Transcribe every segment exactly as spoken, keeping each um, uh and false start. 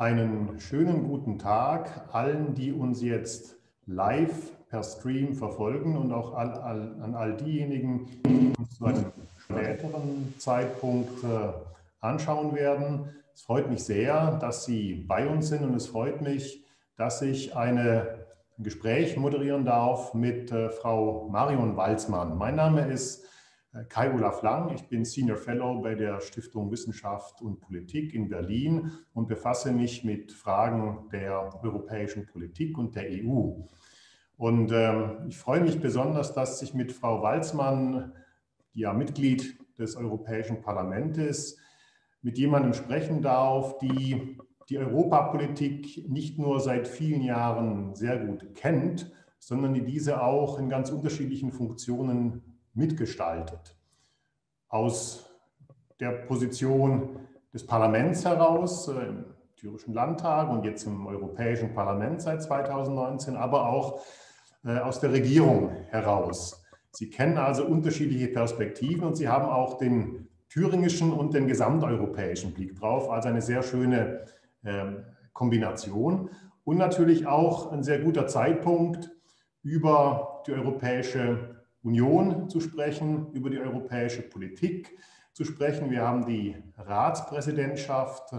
Einen schönen guten Tag allen, die uns jetzt live per Stream verfolgen und auch all, all, an all diejenigen, die uns zu einem späteren Zeitpunkt äh, anschauen werden. Es freut mich sehr, dass Sie bei uns sind und es freut mich, dass ich eine, ein Gespräch moderieren darf mit äh, Frau Marion Walzmann. Mein Name ist Kai-Olaf Lang, ich bin Senior Fellow bei der Stiftung Wissenschaft und Politik in Berlin und befasse mich mit Fragen der europäischen Politik und der E U. Und ähm, ich freue mich besonders, dass ich mit Frau Walzmann, die ja Mitglied des Europäischen Parlaments ist, mit jemandem sprechen darf, die die Europapolitik nicht nur seit vielen Jahren sehr gut kennt, sondern die diese auch in ganz unterschiedlichen Funktionen mitgestaltet. Aus der Position des Parlaments heraus, äh, im Thüringischen Landtag und jetzt im Europäischen Parlament seit zweitausendneunzehn, aber auch äh, aus der Regierung heraus. Sie kennen also unterschiedliche Perspektiven und Sie haben auch den thüringischen und den gesamteuropäischen Blick drauf, also eine sehr schöne äh, Kombination und natürlich auch ein sehr guter Zeitpunkt, über die Europäische Union zu sprechen, über die europäische Politik zu sprechen. Wir haben die Ratspräsidentschaft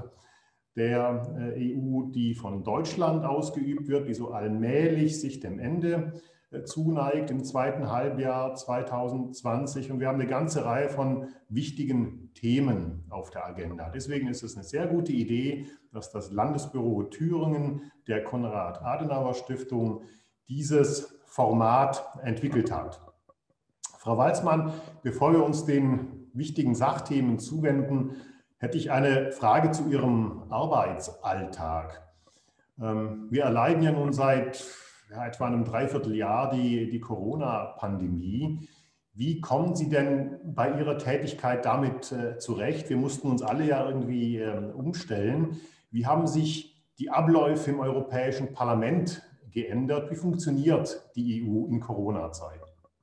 der E U, die von Deutschland ausgeübt wird, die so allmählich sich dem Ende zuneigt im zweiten Halbjahr zweitausendzwanzig. Und wir haben eine ganze Reihe von wichtigen Themen auf der Agenda. Deswegen ist es eine sehr gute Idee, dass das Landesbüro Thüringen der Konrad-Adenauer-Stiftung dieses Format entwickelt hat. Frau Walzmann, bevor wir uns den wichtigen Sachthemen zuwenden, hätte ich eine Frage zu Ihrem Arbeitsalltag. Wir erleiden ja nun seit ja, etwa einem Dreivierteljahr die, die Corona-Pandemie. Wie kommen Sie denn bei Ihrer Tätigkeit damit äh, zurecht? Wir mussten uns alle ja irgendwie äh, umstellen. Wie haben sich die Abläufe im Europäischen Parlament geändert? Wie funktioniert die E U in Corona-Zeiten?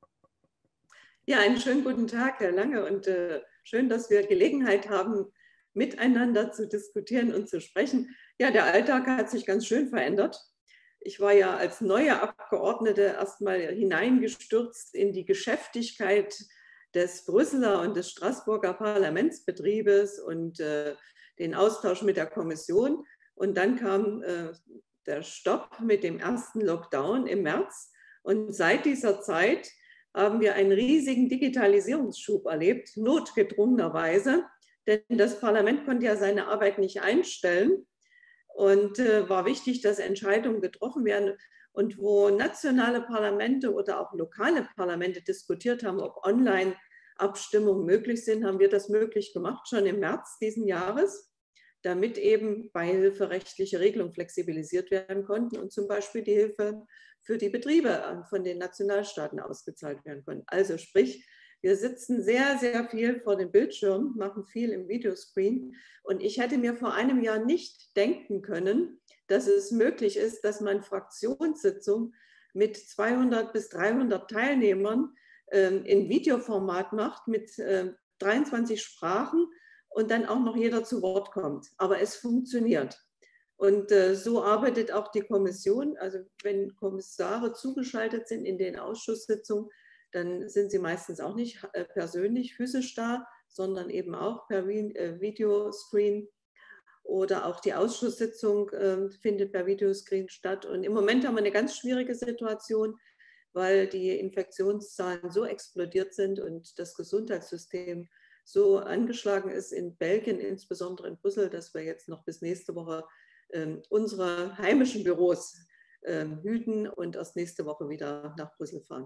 Ja, einen schönen guten Tag, Herr Lange, und äh, schön, dass wir Gelegenheit haben, miteinander zu diskutieren und zu sprechen. Ja, der Alltag hat sich ganz schön verändert. Ich war ja als neue Abgeordnete erstmal hineingestürzt in die Geschäftigkeit des Brüsseler und des Straßburger Parlamentsbetriebes und äh, den Austausch mit der Kommission. Und dann kam äh, der Stopp mit dem ersten Lockdown im März. Und seit dieser Zeit haben wir einen riesigen Digitalisierungsschub erlebt, notgedrungenerweise. Denn das Parlament konnte ja seine Arbeit nicht einstellen. Und äh, war wichtig, dass Entscheidungen getroffen werden. Und wo nationale Parlamente oder auch lokale Parlamente diskutiert haben, ob Online-Abstimmungen möglich sind, haben wir das möglich gemacht, schon im März diesen Jahres, damit eben beihilferechtliche Regelungen flexibilisiert werden konnten und zum Beispiel die Hilfe für die Betriebe von den Nationalstaaten ausgezahlt werden konnten. Also sprich, wir sitzen sehr, sehr viel vor dem Bildschirm, machen viel im Videoscreen. Und ich hätte mir vor einem Jahr nicht denken können, dass es möglich ist, dass man Fraktionssitzungen mit zweihundert bis dreihundert Teilnehmern ähm, in Videoformat macht, mit äh, dreiundzwanzig Sprachen und dann auch noch jeder zu Wort kommt. Aber es funktioniert. Und äh, so arbeitet auch die Kommission. Also wenn Kommissare zugeschaltet sind in den Ausschusssitzungen, dann sind sie meistens auch nicht äh, persönlich physisch da, sondern eben auch per äh, Videoscreen. Oder auch die Ausschusssitzung äh, findet per Videoscreen statt. Und im Moment haben wir eine ganz schwierige Situation, weil die Infektionszahlen so explodiert sind und das Gesundheitssystem so angeschlagen ist, in Belgien, insbesondere in Brüssel, dass wir jetzt noch bis nächste Woche äh, unsere heimischen Büros äh, hüten und erst nächste Woche wieder nach Brüssel fahren.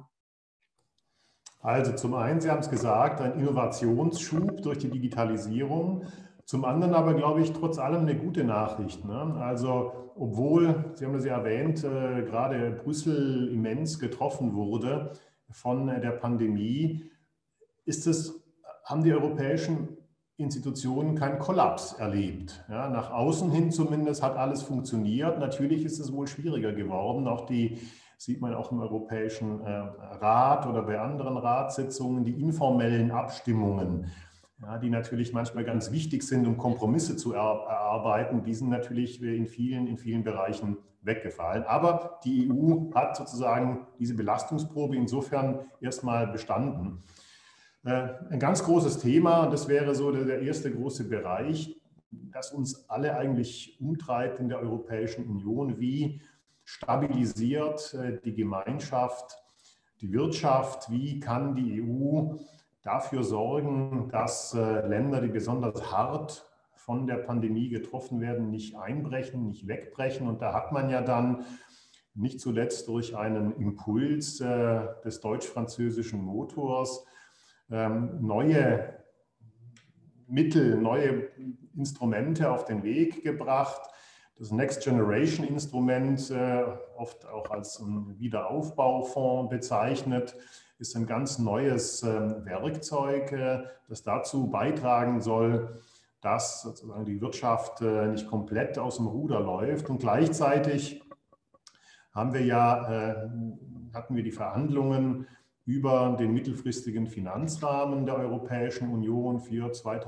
Also zum einen, Sie haben es gesagt, ein Innovationsschub durch die Digitalisierung. Zum anderen aber, glaube ich, trotz allem eine gute Nachricht. Ne? Also obwohl, Sie haben es ja erwähnt, äh, gerade Brüssel immens getroffen wurde von der Pandemie, ist es, haben die europäischen Institutionen keinen Kollaps erlebt. Ja? Nach außen hin zumindest hat alles funktioniert. Natürlich ist es wohl schwieriger geworden. Auch die sieht man auch im Europäischen Rat oder bei anderen Ratssitzungen, die informellen Abstimmungen ja, die natürlich manchmal ganz wichtig sind, um Kompromisse zu erarbeiten, die sind natürlich in vielen, in vielen Bereichen weggefallen. Aber die E U hat sozusagen diese Belastungsprobe insofern erstmal bestanden. Ein ganz großes Thema, das wäre so der erste große Bereich, das uns alle eigentlich umtreibt in der Europäischen Union. Wie stabilisiert die Gemeinschaft die Wirtschaft? Wie kann die E U dafür sorgen, dass Länder, die besonders hart von der Pandemie getroffen werden, nicht einbrechen, nicht wegbrechen? Und da hat man ja dann nicht zuletzt durch einen Impuls des deutsch-französischen Motors neue Mittel, neue Instrumente auf den Weg gebracht. Das Next Generation Instrument, oft auch als ein Wiederaufbaufonds bezeichnet, ist ein ganz neues Werkzeug, das dazu beitragen soll, dass sozusagen die Wirtschaft nicht komplett aus dem Ruder läuft. Und gleichzeitig haben wir ja, hatten wir die Verhandlungen über den mittelfristigen Finanzrahmen der Europäischen Union für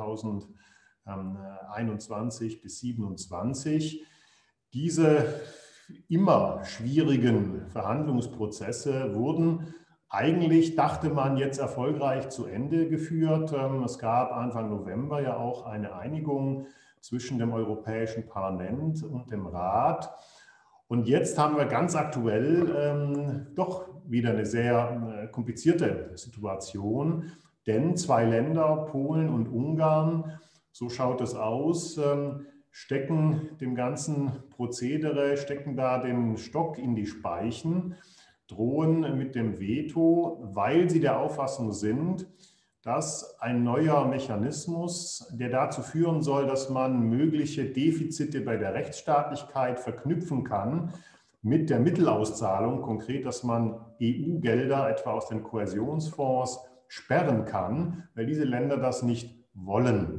zweitausendeinundzwanzig bis zweitausendsiebenundzwanzig. Diese immer schwierigen Verhandlungsprozesse wurden eigentlich, dachte man, jetzt erfolgreich zu Ende geführt. Es gab Anfang November ja auch eine Einigung zwischen dem Europäischen Parlament und dem Rat. Und jetzt haben wir ganz aktuell ähm, doch wieder eine sehr äh, komplizierte Situation, denn zwei Länder, Polen und Ungarn, so schaut es aus, ähm, stecken dem ganzen Prozedere, stecken da den Stock in die Speichen, drohen mit dem Veto, weil sie der Auffassung sind, dass ein neuer Mechanismus, der dazu führen soll, dass man mögliche Defizite bei der Rechtsstaatlichkeit verknüpfen kann mit der Mittelauszahlung, konkret, dass man E U-Gelder etwa aus den Kohäsionsfonds sperren kann, weil diese Länder das nicht wollen.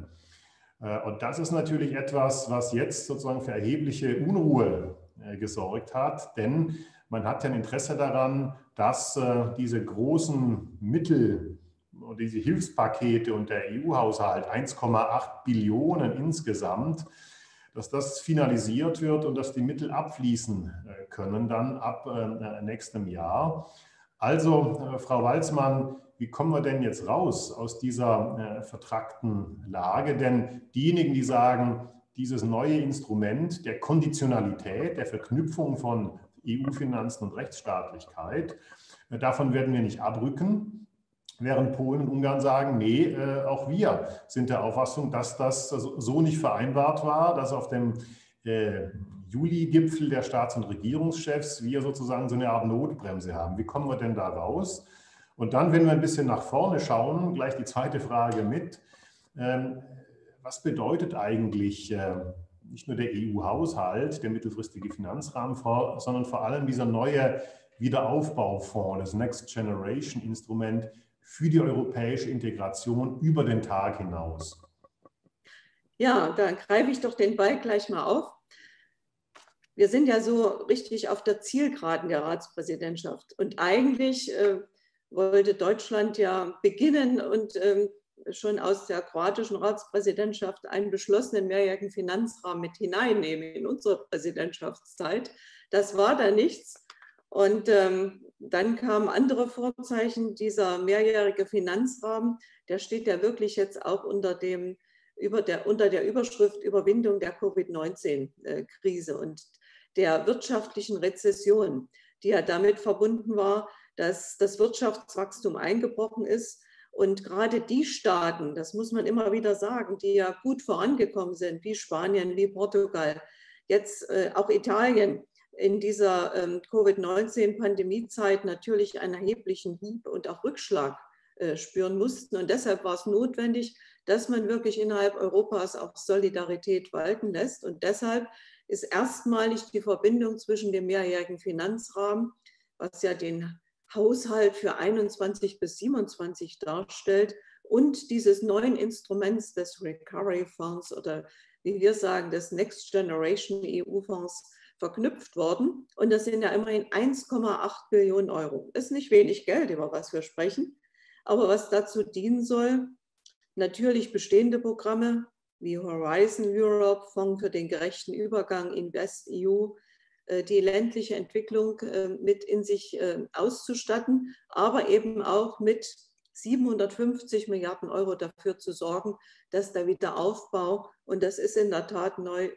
Und das ist natürlich etwas, was jetzt sozusagen für erhebliche Unruhe gesorgt hat, denn man hat ja ein Interesse daran, dass diese großen Mittel und diese Hilfspakete und der E U-Haushalt, eins Komma acht Billionen insgesamt, dass das finalisiert wird und dass die Mittel abfließen können dann ab nächstem Jahr. Also, Frau Walzmann, wie kommen wir denn jetzt raus aus dieser vertrackten Lage? Denn diejenigen, die sagen, dieses neue Instrument der Konditionalität, der Verknüpfung von E U-Finanzen und Rechtsstaatlichkeit, davon werden wir nicht abrücken. Während Polen und Ungarn sagen, nee, äh, auch wir sind der Auffassung, dass das so nicht vereinbart war, dass auf dem äh, Juli-Gipfel der Staats- und Regierungschefs wir sozusagen so eine Art Notbremse haben. Wie kommen wir denn da raus? Und dann, wenn wir ein bisschen nach vorne schauen, gleich die zweite Frage mit. Ähm, was bedeutet eigentlich äh, nicht nur der E U-Haushalt, der mittelfristige Finanzrahmen, sondern vor allem dieser neue Wiederaufbaufonds, das Next Generation Instrument, für die europäische Integration über den Tag hinaus? Ja, da greife ich doch den Ball gleich mal auf. Wir sind ja so richtig auf der Zielgeraden der Ratspräsidentschaft. Und eigentlich äh, wollte Deutschland ja beginnen und äh, schon aus der kroatischen Ratspräsidentschaft einen beschlossenen mehrjährigen Finanzrahmen mit hineinnehmen in unsere Präsidentschaftszeit. Das war da nichts. Und ähm, dann kamen andere Vorzeichen. Dieser mehrjährige Finanzrahmen, der steht ja wirklich jetzt auch unter, dem, über der, unter der Überschrift Überwindung der Covid neunzehn Krise und der wirtschaftlichen Rezession, die ja damit verbunden war, dass das Wirtschaftswachstum eingebrochen ist. Und gerade die Staaten, das muss man immer wieder sagen, die ja gut vorangekommen sind, wie Spanien, wie Portugal, jetzt äh, auch Italien, in dieser ähm, Covid neunzehn Pandemiezeit natürlich einen erheblichen Hieb und auch Rückschlag äh, spüren mussten. Und deshalb war es notwendig, dass man wirklich innerhalb Europas auch Solidarität walten lässt. Und deshalb ist erstmalig die Verbindung zwischen dem mehrjährigen Finanzrahmen, was ja den Haushalt für einundzwanzig bis siebenundzwanzig darstellt, und dieses neuen Instruments des Recovery Fonds oder wie wir sagen, des Next Generation E U-Fonds verknüpft worden. Und das sind ja immerhin eins Komma acht Billionen Euro. Das ist nicht wenig Geld, über was wir sprechen, aber was dazu dienen soll, Natürlich bestehende Programme wie Horizon Europe, Fonds für den gerechten Übergang, InvestEU, die ländliche Entwicklung mit in sich auszustatten, aber eben auch mit siebenhundertfünfzig Milliarden Euro dafür zu sorgen, dass der Wiederaufbau, und das ist in der Tat neu,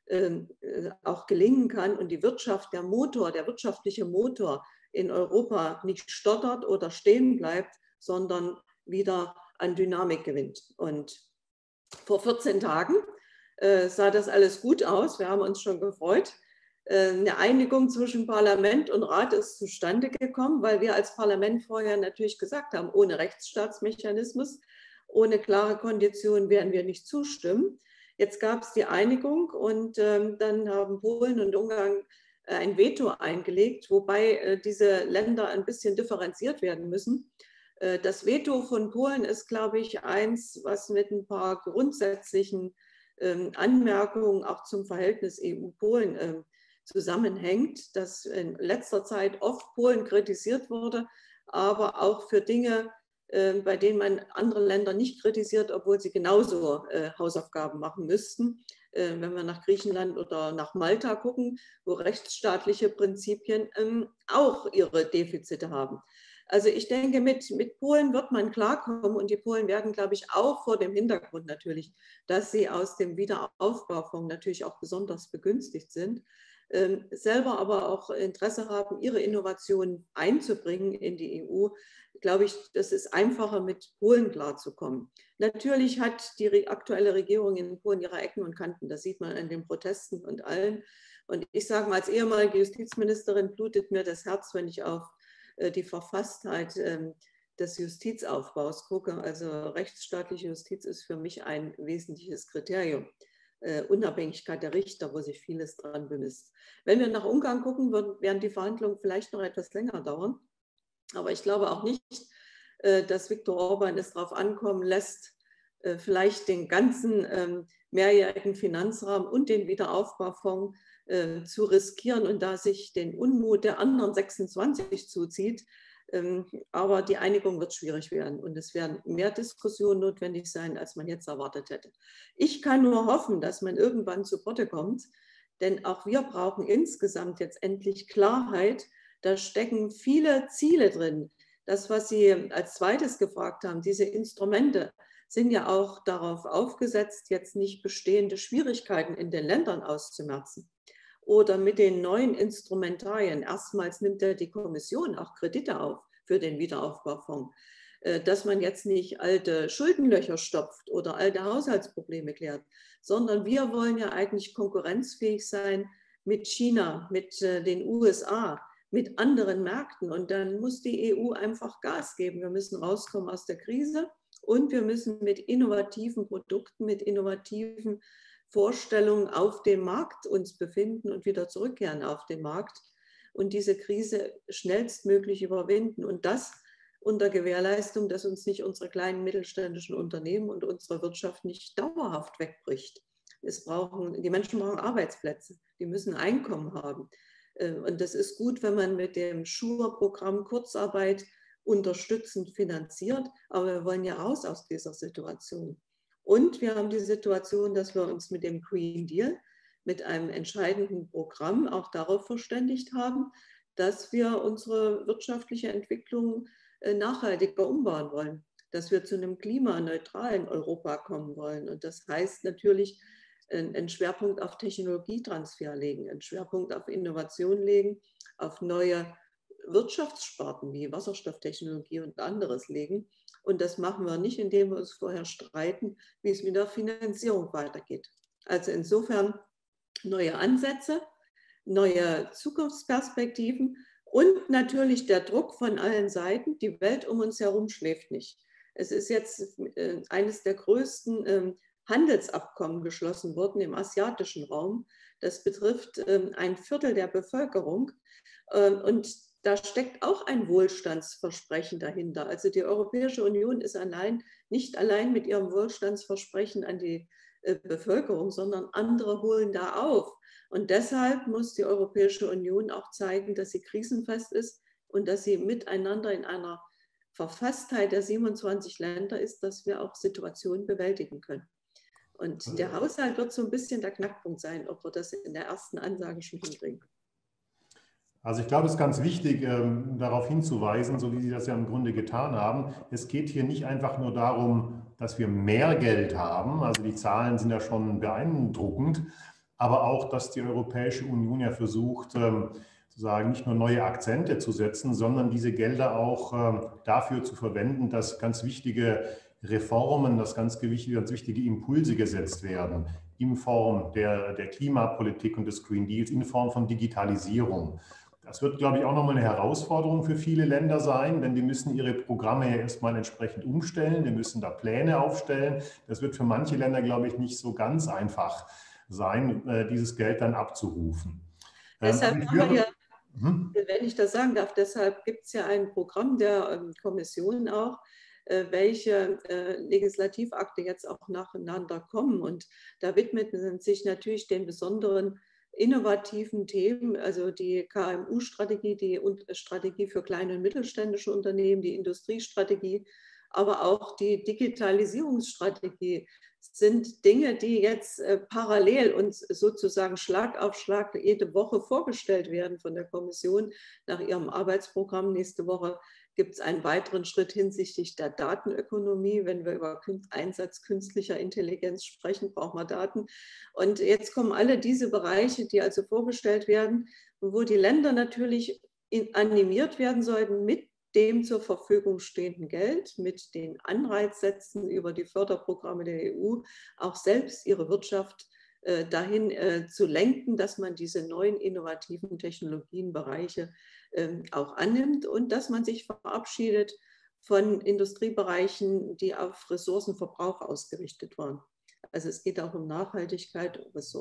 auch gelingen kann und die Wirtschaft, der Motor, der wirtschaftliche Motor in Europa nicht stottert oder stehen bleibt, sondern wieder an Dynamik gewinnt. Und vor vierzehn Tagen äh, sah das alles gut aus. Wir haben uns schon gefreut. Äh, eine Einigung zwischen Parlament und Rat ist zustande gekommen, weil wir als Parlament vorher natürlich gesagt haben, ohne Rechtsstaatsmechanismus, ohne klare Konditionen werden wir nicht zustimmen. Jetzt gab es die Einigung und äh, dann haben Polen und Ungarn äh, ein Veto eingelegt, wobei äh, diese Länder ein bisschen differenziert werden müssen. Das Veto von Polen ist, glaube ich, eins, was mit ein paar grundsätzlichen ähm, Anmerkungen auch zum Verhältnis E U-Polen äh, zusammenhängt, dass in letzter Zeit oft Polen kritisiert wurde, aber auch für Dinge, äh, bei denen man andere Länder nicht kritisiert, obwohl sie genauso äh, Hausaufgaben machen müssten. Äh, wenn wir nach Griechenland oder nach Malta gucken, wo rechtsstaatliche Prinzipien ähm, auch ihre Defizite haben. Also ich denke, mit, mit Polen wird man klarkommen und die Polen werden, glaube ich, auch vor dem Hintergrund natürlich, dass sie aus dem Wiederaufbaufonds natürlich auch besonders begünstigt sind, ähm, selber aber auch Interesse haben, ihre Innovationen einzubringen in die E U, glaube ich, das ist einfacher, mit Polen klarzukommen. Natürlich hat die aktuelle Regierung in Polen ihre Ecken und Kanten, das sieht man an den Protesten und allen. Und ich sage mal, als ehemalige Justizministerin blutet mir das Herz, wenn ich auf die Verfasstheit des Justizaufbaus gucke. Also rechtsstaatliche Justiz ist für mich ein wesentliches Kriterium. Unabhängigkeit der Richter, wo sich vieles dran bemisst. Wenn wir nach Ungarn gucken, werden die Verhandlungen vielleicht noch etwas länger dauern. Aber ich glaube auch nicht, dass Viktor Orban es darauf ankommen lässt, vielleicht den ganzen mehrjährigen Finanzrahmen und den Wiederaufbaufonds äh, zu riskieren und da sich den Unmut der anderen sechsundzwanzig zuzieht. Ähm, aber die Einigung wird schwierig werden und es werden mehr Diskussionen notwendig sein, als man jetzt erwartet hätte. Ich kann nur hoffen, dass man irgendwann zu Potte kommt, denn auch wir brauchen insgesamt jetzt endlich Klarheit. Da stecken viele Ziele drin. Das, was Sie als zweites gefragt haben, diese Instrumente sind ja auch darauf aufgesetzt, jetzt nicht bestehende Schwierigkeiten in den Ländern auszumerzen. Oder mit den neuen Instrumentarien. Erstmals nimmt ja die Kommission auch Kredite auf für den Wiederaufbaufonds, dass man jetzt nicht alte Schuldenlöcher stopft oder alte Haushaltsprobleme klärt, sondern wir wollen ja eigentlich konkurrenzfähig sein mit China, mit den U S A, mit anderen Märkten. Und dann muss die E U einfach Gas geben. Wir müssen rauskommen aus der Krise und wir müssen mit innovativen Produkten, mit innovativen Vorstellungen auf dem Markt uns befinden und wieder zurückkehren auf den Markt und diese Krise schnellstmöglich überwinden. Und das unter Gewährleistung, dass uns nicht unsere kleinen mittelständischen Unternehmen und unsere Wirtschaft nicht dauerhaft wegbricht. Es brauchen, die Menschen brauchen Arbeitsplätze, die müssen Einkommen haben. Und das ist gut, wenn man mit dem Schur-Programm Kurzarbeit unterstützend finanziert, aber wir wollen ja raus aus dieser Situation. Und wir haben die Situation, dass wir uns mit dem Green Deal, mit einem entscheidenden Programm auch darauf verständigt haben, dass wir unsere wirtschaftliche Entwicklung nachhaltiger umbauen wollen, dass wir zu einem klimaneutralen Europa kommen wollen. Und das heißt natürlich, einen Schwerpunkt auf Technologietransfer legen, einen Schwerpunkt auf Innovation legen, auf neue Wirtschaftssparten wie Wasserstofftechnologie und anderes legen. Und das machen wir nicht, indem wir uns vorher streiten, wie es mit der Finanzierung weitergeht. Also insofern neue Ansätze, neue Zukunftsperspektiven und natürlich der Druck von allen Seiten. Die Welt um uns herum schläft nicht. Es ist jetzt eines der größten Handelsabkommen geschlossen worden im asiatischen Raum. Das betrifft ein Viertel der Bevölkerung und da steckt auch ein Wohlstandsversprechen dahinter. Also die Europäische Union ist allein, nicht allein mit ihrem Wohlstandsversprechen an die Bevölkerung, sondern andere holen da auf. Und deshalb muss die Europäische Union auch zeigen, dass sie krisenfest ist und dass sie miteinander in einer Verfasstheit der siebenundzwanzig Länder ist, dass wir auch Situationen bewältigen können. Und der Haushalt wird so ein bisschen der Knackpunkt sein, ob wir das in der ersten Ansage schon hinkriegen. Also ich glaube, es ist ganz wichtig, ähm, darauf hinzuweisen, so wie Sie das ja im Grunde getan haben. Es geht hier nicht einfach nur darum, dass wir mehr Geld haben, also die Zahlen sind ja schon beeindruckend, aber auch, dass die Europäische Union ja versucht, ähm, sozusagen nicht nur neue Akzente zu setzen, sondern diese Gelder auch ähm, dafür zu verwenden, dass ganz wichtige Reformen, dass ganz wichtige, ganz wichtige Impulse gesetzt werden, in Form der, der Klimapolitik und des Green Deals, in Form von Digitalisierung. Das wird, glaube ich, auch nochmal eine Herausforderung für viele Länder sein, denn die müssen ihre Programme ja erstmal entsprechend umstellen, die müssen da Pläne aufstellen. Das wird für manche Länder, glaube ich, nicht so ganz einfach sein, dieses Geld dann abzurufen. Deshalb haben wir ja, hm? wenn ich das sagen darf, deshalb gibt es ja ein Programm der Kommission auch, welche Legislativakte jetzt auch nacheinander kommen. Und da widmen sich natürlich den besonderen innovativen Themen, also die K M U-Strategie, die Strategie für kleine und mittelständische Unternehmen, die Industriestrategie, aber auch die Digitalisierungsstrategie sind Dinge, die jetzt parallel und sozusagen Schlag auf Schlag jede Woche vorgestellt werden von der Kommission nach ihrem Arbeitsprogramm. Nächste Woche gibt es einen weiteren Schritt hinsichtlich der Datenökonomie. Wenn wir über Einsatz künstlicher Intelligenz sprechen, brauchen wir Daten. Und jetzt kommen alle diese Bereiche, die also vorgestellt werden, wo die Länder natürlich animiert werden sollten, mit dem zur Verfügung stehenden Geld, mit den Anreizsätzen über die Förderprogramme der E U, auch selbst ihre Wirtschaft äh, dahin äh, zu lenken, dass man diese neuen innovativen Technologienbereiche äh, auch annimmt und dass man sich verabschiedet von Industriebereichen, die auf Ressourcenverbrauch ausgerichtet waren. Also es geht auch um Nachhaltigkeit,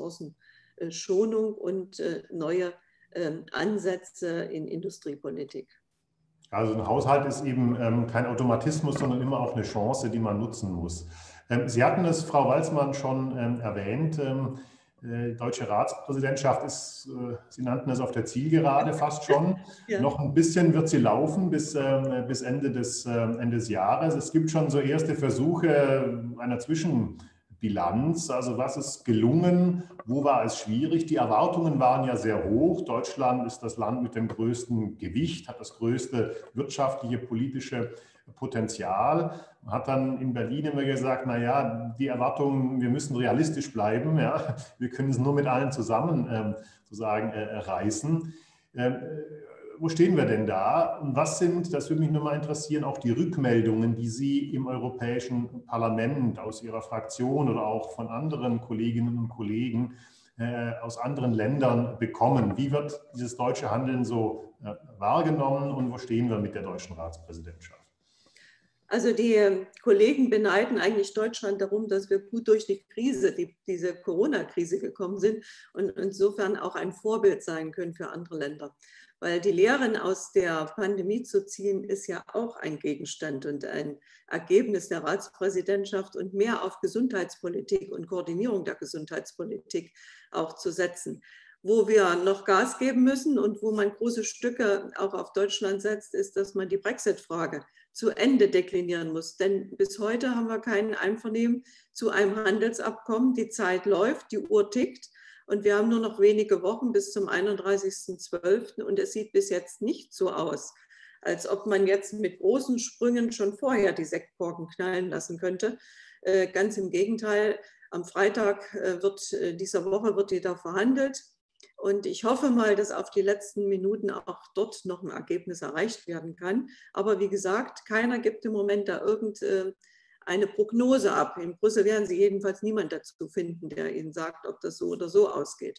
Ressourcenschonung und äh, neue äh, Ansätze in Industriepolitik. Also ein Haushalt ist eben ähm, kein Automatismus, sondern immer auch eine Chance, die man nutzen muss. Ähm, Sie hatten es, Frau Walzmann, schon ähm, erwähnt. Ähm, äh, deutsche Ratspräsidentschaft ist, äh, Sie nannten es auf der Zielgerade fast schon. Ja. Noch ein bisschen wird sie laufen bis, äh, bis Ende des, äh, Ende des Jahres. Es gibt schon so erste Versuche einer Zwischenbilanz. Also was ist gelungen? Wo war es schwierig? Die Erwartungen waren ja sehr hoch. Deutschland ist das Land mit dem größten Gewicht, hat das größte wirtschaftliche, politische Potenzial. Man hat dann in Berlin immer gesagt, naja, die Erwartungen, wir müssen realistisch bleiben. Ja? Wir können es nur mit allen zusammen ähm, sozusagen äh, reißen. Ähm, wo stehen wir denn da? Und was sind, das würde mich nur mal interessieren, auch die Rückmeldungen, die Sie im Europäischen Parlament aus Ihrer Fraktion oder auch von anderen Kolleginnen und Kollegen äh, aus anderen Ländern bekommen? Wie wird dieses deutsche Handeln so äh, wahrgenommen und wo stehen wir mit der deutschen Ratspräsidentschaft? Also die Kollegen beneiden eigentlich Deutschland darum, dass wir gut durch die Krise, die, diese Corona-Krise gekommen sind und insofern auch ein Vorbild sein können für andere Länder. Weil die Lehren aus der Pandemie zu ziehen, ist ja auch ein Gegenstand und ein Ergebnis der Ratspräsidentschaft und mehr auf Gesundheitspolitik und Koordinierung der Gesundheitspolitik auch zu setzen. Wo wir noch Gas geben müssen und wo man große Stücke auch auf Deutschland setzt, ist, dass man die Brexit-Frage zu Ende deklinieren muss. Denn bis heute haben wir kein Einvernehmen zu einem Handelsabkommen. Die Zeit läuft, die Uhr tickt und wir haben nur noch wenige Wochen bis zum einunddreißigsten zwölften und es sieht bis jetzt nicht so aus, als ob man jetzt mit großen Sprüngen schon vorher die Sektkorken knallen lassen könnte. Ganz im Gegenteil, am Freitag wird, dieser Woche wird wieder verhandelt. Und ich hoffe mal, dass auf die letzten Minuten auch dort noch ein Ergebnis erreicht werden kann. Aber wie gesagt, keiner gibt im Moment da irgendeine Prognose ab. In Brüssel werden Sie jedenfalls niemand dazu finden, der Ihnen sagt, ob das so oder so ausgeht.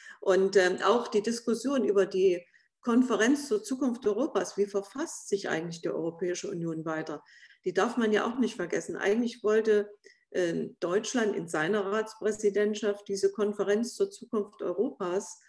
Und auch die Diskussion über die Konferenz zur Zukunft Europas, wie verfasst sich eigentlich die Europäische Union weiter, die darf man ja auch nicht vergessen. Eigentlich wollte Deutschland in seiner Ratspräsidentschaft diese Konferenz zur Zukunft Europas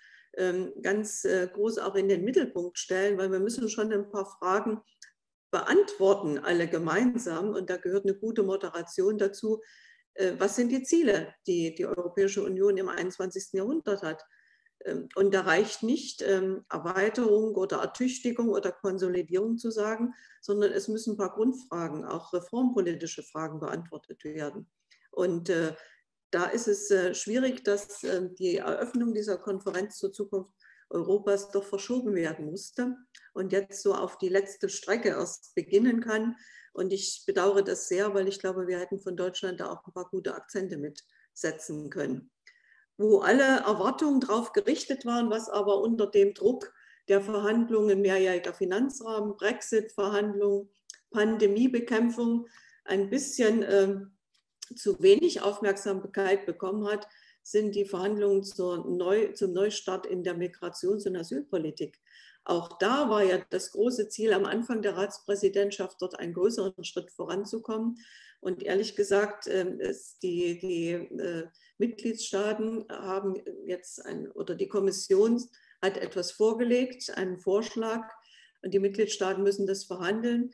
ganz groß auch in den Mittelpunkt stellen, weil wir müssen schon ein paar Fragen beantworten, alle gemeinsam. Und da gehört eine gute Moderation dazu. Was sind die Ziele, die die Europäische Union im einundzwanzigsten Jahrhundert hat? Und da reicht nicht Erweiterung oder Ertüchtigung oder Konsolidierung zu sagen, sondern es müssen ein paar Grundfragen, auch reformpolitische Fragen beantwortet werden. Und da ist es schwierig, dass die Eröffnung dieser Konferenz zur Zukunft Europas doch verschoben werden musste und jetzt so auf die letzte Strecke erst beginnen kann. Und ich bedauere das sehr, weil ich glaube, wir hätten von Deutschland da auch ein paar gute Akzente mitsetzen können. Wo alle Erwartungen darauf gerichtet waren, was aber unter dem Druck der Verhandlungen, mehrjähriger Finanzrahmen, Brexit-Verhandlungen, Pandemiebekämpfung ein bisschen äh, zu wenig Aufmerksamkeit bekommen hat, sind die Verhandlungen zur Neu, zum Neustart in der Migrations- und Asylpolitik. Auch da war ja das große Ziel am Anfang der Ratspräsidentschaft, dort einen größeren Schritt voranzukommen. Und ehrlich gesagt, ist die, die Mitgliedstaaten haben jetzt ein, oder die Kommission hat etwas vorgelegt, einen Vorschlag, und die Mitgliedstaaten müssen das verhandeln.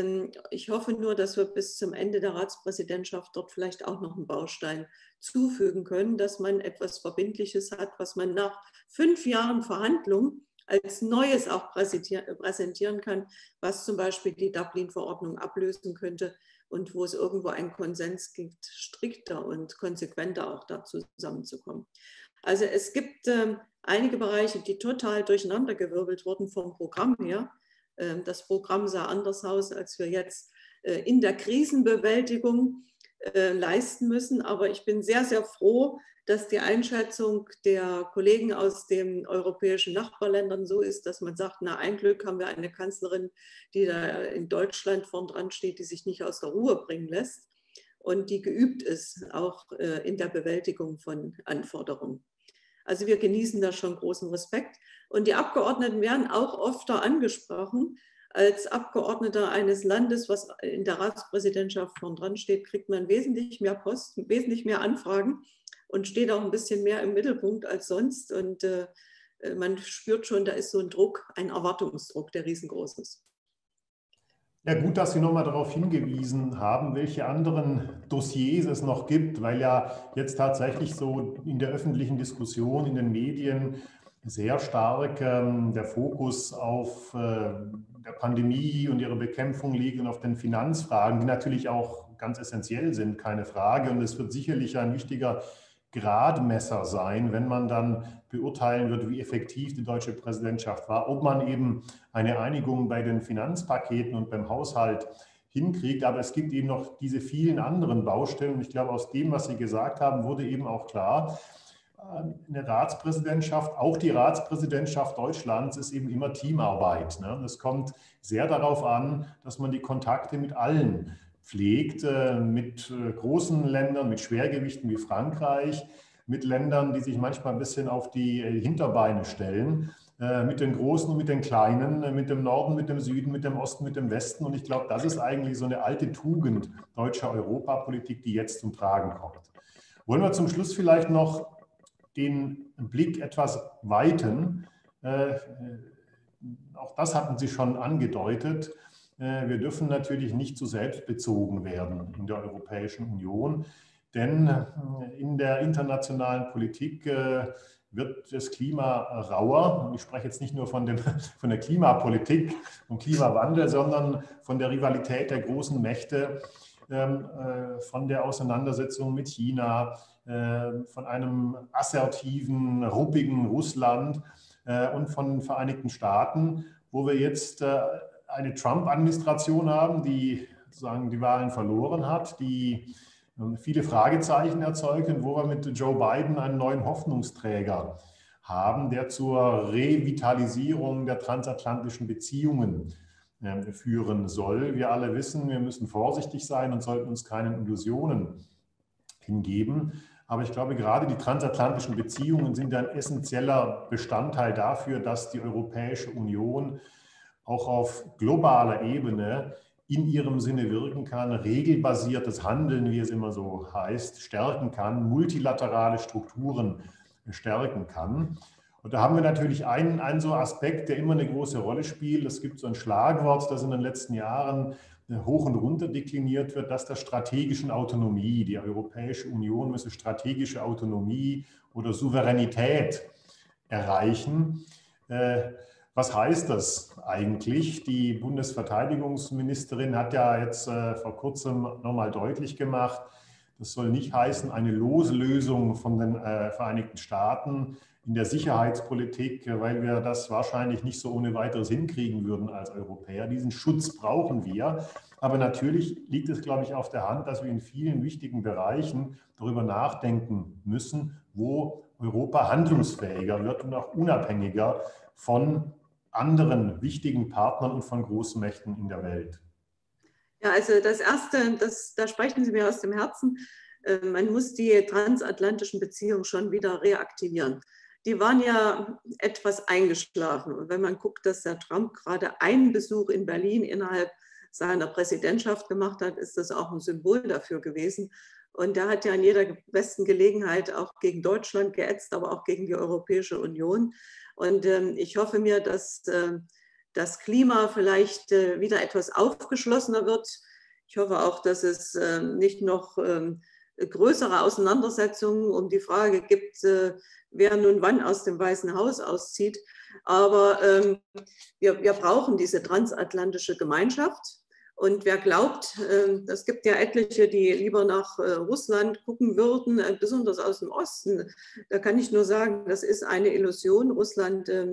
Ich hoffe nur, dass wir bis zum Ende der Ratspräsidentschaft dort vielleicht auch noch einen Baustein zufügen können, dass man etwas Verbindliches hat, was man nach fünf Jahren Verhandlungen als Neues auch präsentieren kann, was zum Beispiel die Dublin-Verordnung ablösen könnte und wo es irgendwo einen Konsens gibt, strikter und konsequenter auch da zusammenzukommen. Also es gibt äh, einige Bereiche, die total durcheinandergewirbelt wurden vom Programm her. Äh, das Programm sah anders aus, als wir jetzt äh, in der Krisenbewältigung äh, leisten müssen. Aber ich bin sehr, sehr froh, dass die Einschätzung der Kollegen aus den europäischen Nachbarländern so ist, dass man sagt, na, ein Glück haben wir eine Kanzlerin, die da in Deutschland vorn dran steht, die sich nicht aus der Ruhe bringen lässt und die geübt ist, auch in der Bewältigung von Anforderungen. Also wir genießen da schon großen Respekt. Und die Abgeordneten werden auch öfter angesprochen. Als Abgeordneter eines Landes, was in der Ratspräsidentschaft vorn dran steht, kriegt man wesentlich mehr Post, wesentlich mehr Anfragen und steht auch ein bisschen mehr im Mittelpunkt als sonst. Und äh, man spürt schon, da ist so ein Druck, ein Erwartungsdruck, der riesengroß ist. Ja, gut, dass Sie nochmal darauf hingewiesen haben, welche anderen Dossiers es noch gibt, weil ja jetzt tatsächlich so in der öffentlichen Diskussion, in den Medien sehr stark ähm, der Fokus auf äh, der Pandemie und ihre Bekämpfung liegt und auf den Finanzfragen, die natürlich auch ganz essentiell sind, keine Frage. Und es wird sicherlich ein wichtiger Gradmesser sein, wenn man dann beurteilen wird, wie effektiv die deutsche Präsidentschaft war, ob man eben eine Einigung bei den Finanzpaketen und beim Haushalt hinkriegt. Aber es gibt eben noch diese vielen anderen Baustellen. Und ich glaube, aus dem, was Sie gesagt haben, wurde eben auch klar, eine Ratspräsidentschaft, auch die Ratspräsidentschaft Deutschlands, ist eben immer Teamarbeit. Es kommt sehr darauf an, dass man die Kontakte mit allen pflegt, mit großen Ländern, mit Schwergewichten wie Frankreich, mit Ländern, die sich manchmal ein bisschen auf die Hinterbeine stellen, mit den Großen und mit den Kleinen, mit dem Norden, mit dem Süden, mit dem Osten, mit dem Westen. Und ich glaube, das ist eigentlich so eine alte Tugend deutscher Europapolitik, die jetzt zum Tragen kommt. Wollen wir zum Schluss vielleicht noch den Blick etwas weiten? Auch das hatten Sie schon angedeutet. Wir dürfen natürlich nicht zu selbstbezogen werden in der Europäischen Union, denn in der internationalen Politik wird das Klima rauer. Ich spreche jetzt nicht nur von, dem, von der Klimapolitik und Klimawandel, sondern von der Rivalität der großen Mächte, von der Auseinandersetzung mit China, von einem assertiven, ruppigen Russland und von den Vereinigten Staaten, wo wir jetzt eine Trump-Administration haben, die sozusagen die Wahlen verloren hat, die viele Fragezeichen erzeugt und wo wir mit Joe Biden einen neuen Hoffnungsträger haben, der zur Revitalisierung der transatlantischen Beziehungen führen soll. Wir alle wissen, wir müssen vorsichtig sein und sollten uns keinen Illusionen hingeben. Aber ich glaube, gerade die transatlantischen Beziehungen sind ein essentieller Bestandteil dafür, dass die Europäische Union auch auf globaler Ebene in ihrem Sinne wirken kann, regelbasiertes Handeln, wie es immer so heißt, stärken kann, multilaterale Strukturen stärken kann. Und da haben wir natürlich einen, einen so Aspekt, der immer eine große Rolle spielt. Es gibt so ein Schlagwort, das in den letzten Jahren hoch und runter dekliniert wird, das der strategischen Autonomie. Die Europäische Union müsse strategische Autonomie oder Souveränität erreichen. Was heißt das eigentlich? Die Bundesverteidigungsministerin hat ja jetzt vor kurzem nochmal deutlich gemacht, das soll nicht heißen, eine Loslösung von den Vereinigten Staaten in der Sicherheitspolitik, weil wir das wahrscheinlich nicht so ohne weiteres hinkriegen würden als Europäer. Diesen Schutz brauchen wir. Aber natürlich liegt es, glaube ich, auf der Hand, dass wir in vielen wichtigen Bereichen darüber nachdenken müssen, wo Europa handlungsfähiger wird und auch unabhängiger von anderen wichtigen Partnern und von Großmächten in der Welt. Ja, also das Erste, das, da sprechen Sie mir aus dem Herzen, man muss die transatlantischen Beziehungen schon wieder reaktivieren. Die waren ja etwas eingeschlafen. Und wenn man guckt, dass der Trump gerade einen Besuch in Berlin innerhalb seiner Präsidentschaft gemacht hat, ist das auch ein Symbol dafür gewesen. Und der hat ja in jeder besten Gelegenheit auch gegen Deutschland geätzt, aber auch gegen die Europäische Union. Und ähm, ich hoffe mir, dass äh, das Klima vielleicht äh, wieder etwas aufgeschlossener wird. Ich hoffe auch, dass es äh, nicht noch äh, größere Auseinandersetzungen um die Frage gibt, äh, wer nun wann aus dem Weißen Haus auszieht. Aber ähm, wir, wir brauchen diese transatlantische Gemeinschaft. Und wer glaubt, äh, es gibt ja etliche, die lieber nach äh, Russland gucken würden, äh, besonders aus dem Osten, da kann ich nur sagen, das ist eine Illusion. Russland äh,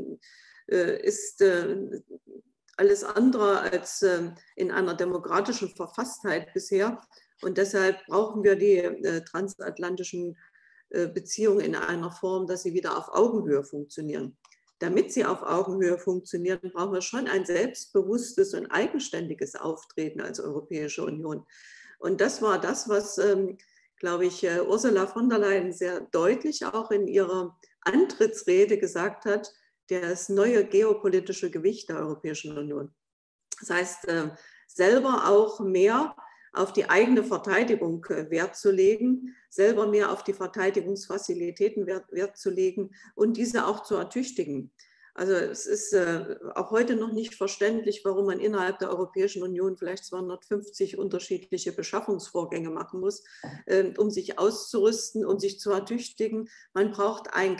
ist äh, alles andere als äh, in einer demokratischen Verfasstheit bisher. Und deshalb brauchen wir die äh, transatlantischen äh, Beziehungen in einer Form, dass sie wieder auf Augenhöhe funktionieren. Damit sie auf Augenhöhe funktionieren, brauchen wir schon ein selbstbewusstes und eigenständiges Auftreten als Europäische Union. Und das war das, was, ähm, glaube ich, äh, Ursula von der Leyen sehr deutlich auch in ihrer Antrittsrede gesagt hat, das neue geopolitische Gewicht der Europäischen Union. Das heißt, äh, selber auch mehr auf die eigene Verteidigung Wert zu legen, selber mehr auf die Verteidigungsfacilitäten Wert, Wert zu legen und diese auch zu ertüchtigen. Also es ist äh, auch heute noch nicht verständlich, warum man innerhalb der Europäischen Union vielleicht zweihundertfünfzig unterschiedliche Beschaffungsvorgänge machen muss, äh, um sich auszurüsten, um sich zu ertüchtigen. Man braucht ein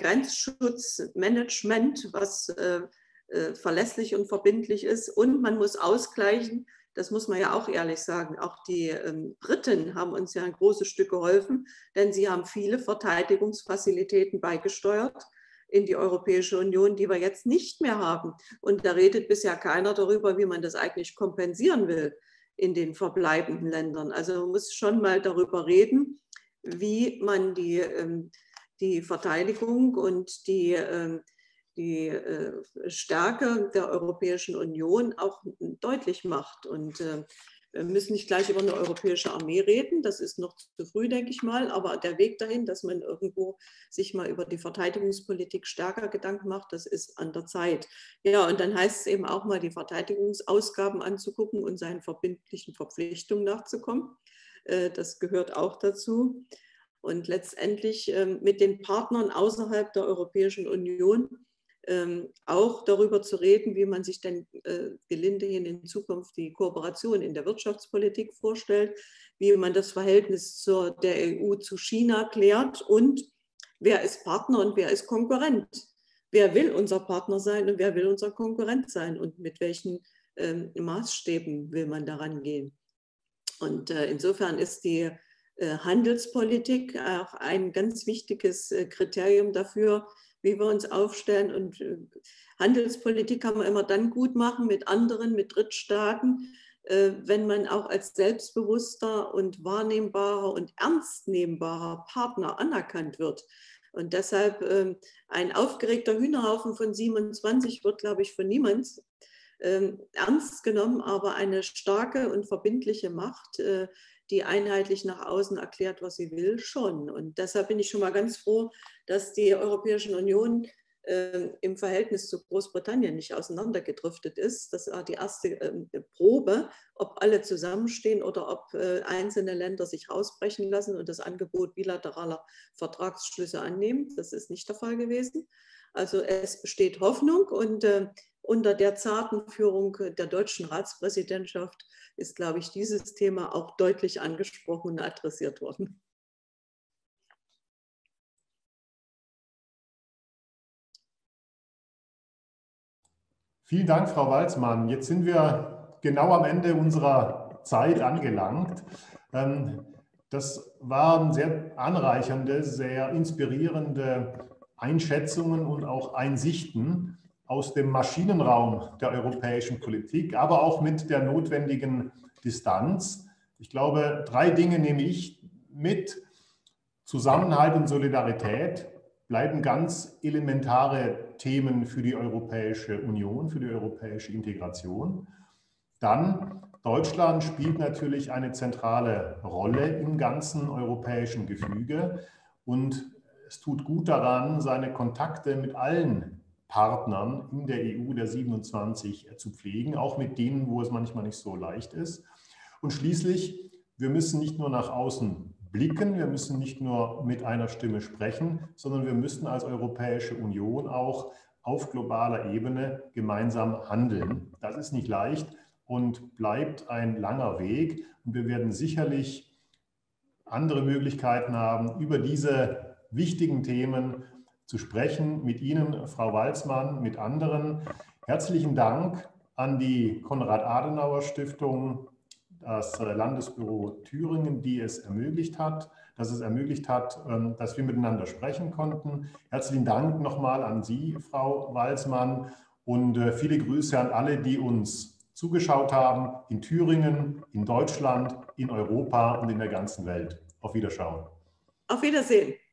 Grenzschutzmanagement, was äh, äh, verlässlich und verbindlich ist, und man muss ausgleichen. Das muss man ja auch ehrlich sagen. Auch die ähm, Briten haben uns ja ein großes Stück geholfen, denn sie haben viele Verteidigungsfazilitäten beigesteuert in die Europäische Union, die wir jetzt nicht mehr haben. Und da redet bisher keiner darüber, wie man das eigentlich kompensieren will in den verbleibenden Ländern. Also man muss schon mal darüber reden, wie man die, ähm, die Verteidigung und die ähm, die äh, Stärke der Europäischen Union auch deutlich macht. Und äh, wir müssen nicht gleich über eine europäische Armee reden, das ist noch zu früh, denke ich mal, aber der Weg dahin, dass man irgendwo sich mal über die Verteidigungspolitik stärker Gedanken macht, das ist an der Zeit. Ja, und dann heißt es eben auch mal, die Verteidigungsausgaben anzugucken und seinen verbindlichen Verpflichtungen nachzukommen. Äh, das gehört auch dazu. Und letztendlich äh, mit den Partnern außerhalb der Europäischen Union Ähm, auch darüber zu reden, wie man sich denn äh, gelinde hin in Zukunft die Kooperation in der Wirtschaftspolitik vorstellt, wie man das Verhältnis zur, der E U zu China klärt und wer ist Partner und wer ist Konkurrent. Wer will unser Partner sein und wer will unser Konkurrent sein und mit welchen ähm, Maßstäben will man daran gehen. Und äh, insofern ist die äh, Handelspolitik auch ein ganz wichtiges äh, Kriterium dafür, wie wir uns aufstellen. Und äh, Handelspolitik kann man immer dann gut machen mit anderen, mit Drittstaaten, äh, wenn man auch als selbstbewusster und wahrnehmbarer und ernstnehmbarer Partner anerkannt wird. Und deshalb äh, ein aufgeregter Hühnerhaufen von siebenundzwanzig wird, glaube ich, von niemand äh, ernst genommen, aber eine starke und verbindliche Macht, äh, die einheitlich nach außen erklärt, was sie will, schon. Und deshalb bin ich schon mal ganz froh, dass die Europäische Union äh, im Verhältnis zu Großbritannien nicht auseinandergedriftet ist. Das war die erste äh, Probe, ob alle zusammenstehen oder ob äh, einzelne Länder sich rausbrechen lassen und das Angebot bilateraler Vertragsschlüsse annehmen. Das ist nicht der Fall gewesen. Also es besteht Hoffnung, und äh, unter der zarten Führung der deutschen Ratspräsidentschaft ist, glaube ich, dieses Thema auch deutlich angesprochen und adressiert worden. Vielen Dank, Frau Walzmann. Jetzt sind wir genau am Ende unserer Zeit angelangt. Das waren sehr anreichernde, sehr inspirierende Einschätzungen und auch Einsichten aus dem Maschinenraum der europäischen Politik, aber auch mit der notwendigen Distanz. Ich glaube, drei Dinge nehme ich mit. Zusammenhalt und Solidarität bleiben ganz elementare Themen für die Europäische Union, für die europäische Integration. Dann, Deutschland spielt natürlich eine zentrale Rolle im ganzen europäischen Gefüge und es tut gut daran, seine Kontakte mit allen Partnern in der E U der siebenundzwanzig zu pflegen, auch mit denen, wo es manchmal nicht so leicht ist. Und schließlich, wir müssen nicht nur nach außen blicken, wir müssen nicht nur mit einer Stimme sprechen, sondern wir müssen als Europäische Union auch auf globaler Ebene gemeinsam handeln. Das ist nicht leicht und bleibt ein langer Weg. Und wir werden sicherlich andere Möglichkeiten haben, über diese wichtigen Themen zu sprechen. Mit Ihnen, Frau Walzmann, mit anderen. Herzlichen Dank an die Konrad-Adenauer-Stiftung, das Landesbüro Thüringen, die es ermöglicht hat, dass es ermöglicht hat, dass wir miteinander sprechen konnten. Herzlichen Dank nochmal an Sie, Frau Walzmann, und viele Grüße an alle, die uns zugeschaut haben, in Thüringen, in Deutschland, in Europa und in der ganzen Welt. Auf Wiederschauen. Auf Wiedersehen.